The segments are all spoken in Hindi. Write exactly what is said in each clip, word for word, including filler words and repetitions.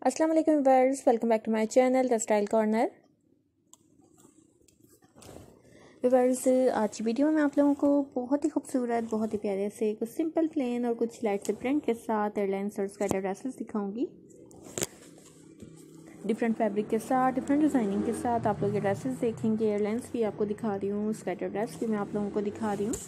अस्सलाम वालेकुम viewers, welcome back to my channel the style corner. Viewers, आज की वीडियो में आप लोगों को बहुत ही खूबसूरत, बहुत ही प्यारे से कुछ सिंपल प्लेन और कुछ लाइट से प्रिंट के साथ एयरलाइंस और स्कर्ट ड्रेसेस दिखाऊंगी। डिफरेंट फैब्रिक के साथ, डिफरेंट डिज़ाइनिंग के साथ आप लोग ये ड्रेसेस देखेंगे। एयरलाइंस भी आपको दिखा रही हूँ, स्कर्ट ड्रेस भी मैं आप लोगों को दिखा रही हूँ।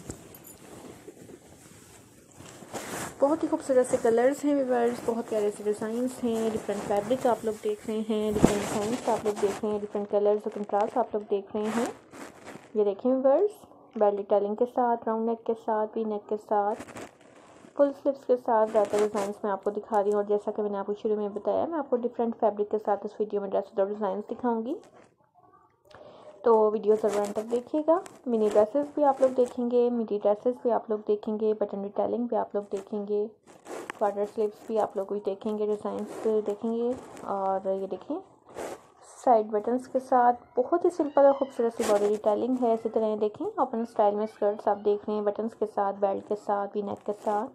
बहुत ही खूबसूरत से कलर्स हैं व्यूअर्स, बहुत प्यारे से डिज़ाइंस हैं। डिफरेंट फैब्रिक आप लोग देख रहे हैं, डिफरेंट डिज़ाइंस आप लोग देख रहे हैं, डिफरेंट कलर्स और कंट्रास्ट आप लोग देख रहे हैं। ये देखें व्यूअर्स, बेल डिटेलिंग के साथ, राउंड नेक के साथ, वी नेक के साथ, फुल स्लीव्स के साथ ज़्यादातर डिज़ाइंस मैं आपको दिखा रही हूँ। और जैसा कि मैंने आपको शुरू में बताया, मैं आपको डिफरेंट फैब्रिक के साथ इस वीडियो में ड्रेसेस और डिज़ाइंस दिखाऊंगी, तो वीडियो ज़रूर अंत तक देखिएगा। मिनी ड्रेसेस भी आप लोग देखेंगे, मिडी ड्रेसेस भी आप लोग देखेंगे, बटन डिटेलिंग भी आप लोग देखेंगे, क्वार्टर स्लीव्स भी आप लोग भी देखेंगे, डिज़ाइंस देखेंगे। और ये देखें, साइड बटन्स के साथ बहुत ही सिंपल और खूबसूरत सी बॉडी डिटेलिंग है। इसी तरह देखें, ओपन स्टाइल में स्कर्ट्स आप देख रहे हैं, बटन्स के साथ, बेल्ट के साथ, वी नेक के साथ।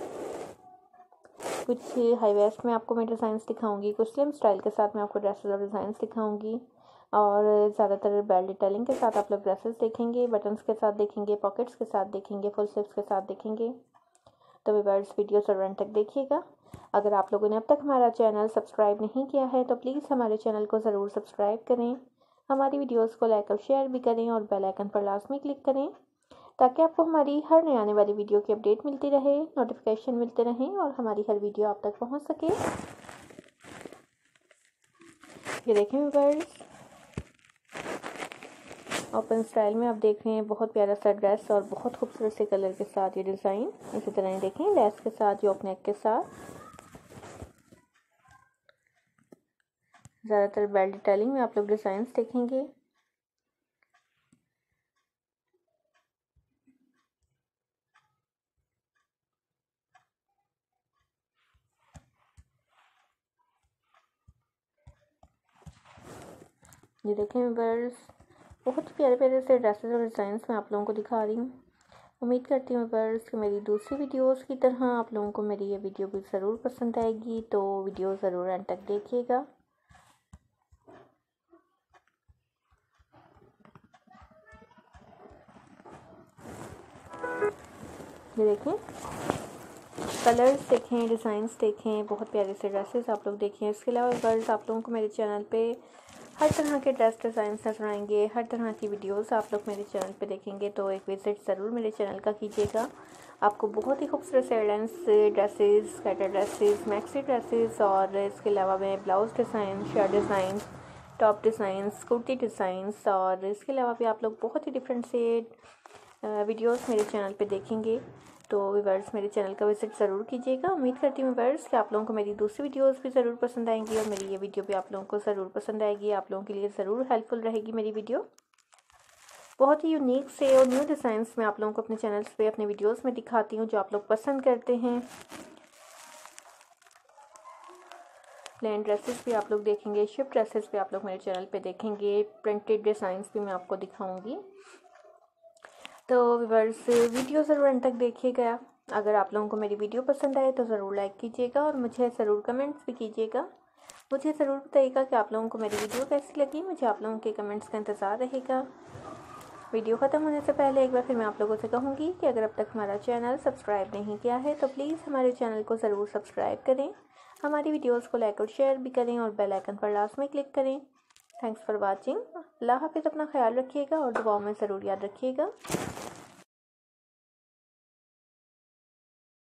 कुछ हाई वेस्ट में आपको मैं डिज़ाइंस दिखाऊंगी, कुछ स्लिम स्टाइल के साथ मैं आपको ड्रेसेस और डिज़ाइंस दिखाऊंगी। और ज़्यादातर बेल्ट डिटेलिंग के साथ आप लोग ड्रेसेस देखेंगे, बटन्स के साथ देखेंगे, पॉकेट्स के साथ देखेंगे, फुल स्लीव्स के साथ देखेंगे। तो व्यूअर्स, वीडियो ज़रूर अंत तक देखिएगा। अगर आप लोगों ने अब तक हमारा चैनल सब्सक्राइब नहीं किया है तो प्लीज़ हमारे चैनल को ज़रूर सब्सक्राइब करें, हमारी वीडियोस को लाइक और शेयर भी करें और बेल आइकन पर लाजमी क्लिक करें, ताकि आपको हमारी हर नई आने वाली वीडियो की अपडेट मिलती रहे, नोटिफिकेशन मिलते रहें और हमारी हर वीडियो आप तक पहुंच सके। ये देखें व्यूअर्स, ओपन स्टाइल में आप देख रहे हैं, बहुत प्यारा सा ड्रेस और बहुत खूबसूरत से कलर के साथ ये डिज़ाइन। इसी तरह देखें, लेस के साथ, योक नेक के साथ, ज़्यादातर बेल्ट डिटेलिंग में आप लोग डिज़ाइंस देखेंगे। ये देखें व्यूअर्स, बहुत प्यारे प्यारे से ड्रेसेस और डिज़ाइंस मैं आप लोगों को दिखा रही हूँ। उम्मीद करती हूँ व्यूअर्स कि मेरी दूसरी वीडियोस की तरह आप लोगों को मेरी ये वीडियो भी ज़रूर पसंद आएगी, तो वीडियो ज़रूर अंत तक देखिएगा। ये देखें, कलर्स देखें, डिज़ाइंस देखें, बहुत प्यारे से ड्रेसेस आप लोग देखें। इसके अलावा व्यूअर्स, आप लोगों को मेरे चैनल पे हर तरह के ड्रेस डिज़ाइंस नजर आएंगे, हर तरह की वीडियोस आप लोग मेरे चैनल पे देखेंगे, तो एक विज़िट ज़रूर मेरे चैनल का कीजिएगा। आपको बहुत ही खूबसूरत से airlines dresses, skirt dresses, maxi dresses और इसके अलावा मैं blouse design, shirt design, top designs, kurti designs और इसके अलावा भी आप लोग बहुत ही डिफरेंट से वीडियोस मेरे चैनल पे देखेंगे, तो व्यूअर्स मेरे चैनल का विजिट ज़रूर कीजिएगा। उम्मीद करती हूँ व्यूअर्स कि आप लोगों को मेरी दूसरी वीडियोस भी ज़रूर पसंद आएंगी और मेरी ये वीडियो भी आप लोगों को ज़रूर पसंद आएगी, आप लोगों के लिए ज़रूर हेल्पफुल रहेगी मेरी वीडियो। बहुत ही यूनिक से और न्यू डिज़ाइंस मैं आप लोगों को अपने चैनल्स पे, अपने वीडियोस में दिखाती हूँ, जो आप लोग पसंद करते हैं। प्लेन ड्रेसेस भी आप लोग देखेंगे, शिफ्ट ड्रेसेस भी आप लोग मेरे चैनल पे देखेंगे, प्रिंटेड डिज़ाइंस भी मैं आपको दिखाऊंगी। तो व्यूअर्स, वीडियो ज़रूर अंत तक देखिएगा। अगर आप लोगों को मेरी वीडियो पसंद आए तो ज़रूर लाइक कीजिएगा और मुझे ज़रूर कमेंट्स भी कीजिएगा। मुझे ज़रूर बताइएगा कि आप लोगों को मेरी वीडियो कैसी लगी। मुझे आप लोगों के कमेंट्स का इंतज़ार रहेगा। वीडियो ख़त्म होने से पहले एक बार फिर मैं आप लोगों से कहूँगी कि अगर अब तक हमारा चैनल सब्सक्राइब नहीं किया है तो प्लीज़ हमारे चैनल को ज़रूर सब्सक्राइब करें, हमारी वीडियोज़ को लाइक और शेयर भी करें और बेल आइकन पर लास्ट में क्लिक करें। Thanks for watching. अल्लाह हाफिज़, अपना ख्याल रखिएगा और दुआओं में ज़रूर याद रखिएगा।